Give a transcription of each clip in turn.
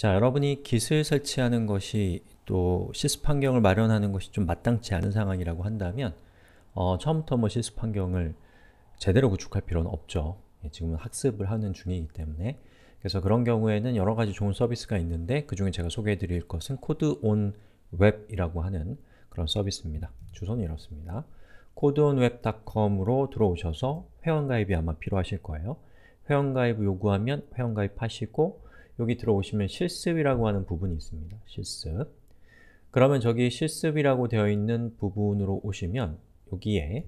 자, 여러분이 Git을 설치하는 것이 또 실습 환경을 마련하는 것이 좀 마땅치 않은 상황이라고 한다면 처음부터 실습 환경을 제대로 구축할 필요는 없죠. 지금은 학습을 하는 중이기 때문에. 그래서 그런 경우에는 여러 가지 좋은 서비스가 있는데 그 중에 제가 소개해 드릴 것은 codeonweb이라고 하는 그런 서비스입니다. 주소는 이렇습니다. codeonweb.com으로 들어오셔서 회원가입이 아마 필요하실 거예요. 회원가입을 요구하면 회원가입하시고 여기 들어오시면 실습이라고 하는 부분이 있습니다. 실습. 그러면 저기 실습이라고 되어 있는 부분으로 오시면 여기에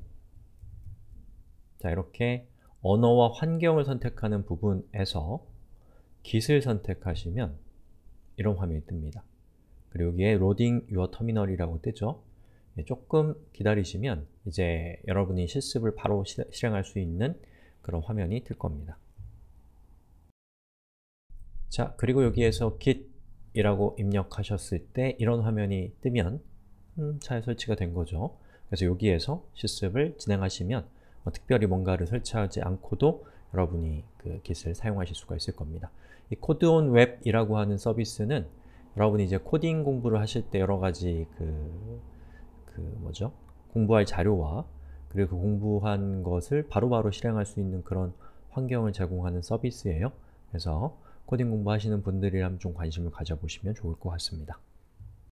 자 이렇게 언어와 환경을 선택하는 부분에서 Git을 선택하시면 이런 화면이 뜹니다. 그리고 여기에 Loading Your Terminal이라고 뜨죠. 조금 기다리시면 이제 여러분이 실습을 바로 실행할 수 있는 그런 화면이 뜰 겁니다. 자, 그리고 여기에서 Git이라고 입력하셨을 때 이런 화면이 뜨면 잘 설치가 된 거죠. 그래서 여기에서 실습을 진행하시면 특별히 뭔가를 설치하지 않고도 여러분이 그 Git을 사용하실 수가 있을 겁니다. 이 codeonweb이라고 하는 서비스는 여러분이 이제 코딩 공부를 하실 때 여러 가지 공부할 자료와 그리고 그 공부한 것을 바로바로 실행할 수 있는 그런 환경을 제공하는 서비스예요. 그래서 코딩 공부하시는 분들이라면 좀 관심을 가져보시면 좋을 것 같습니다.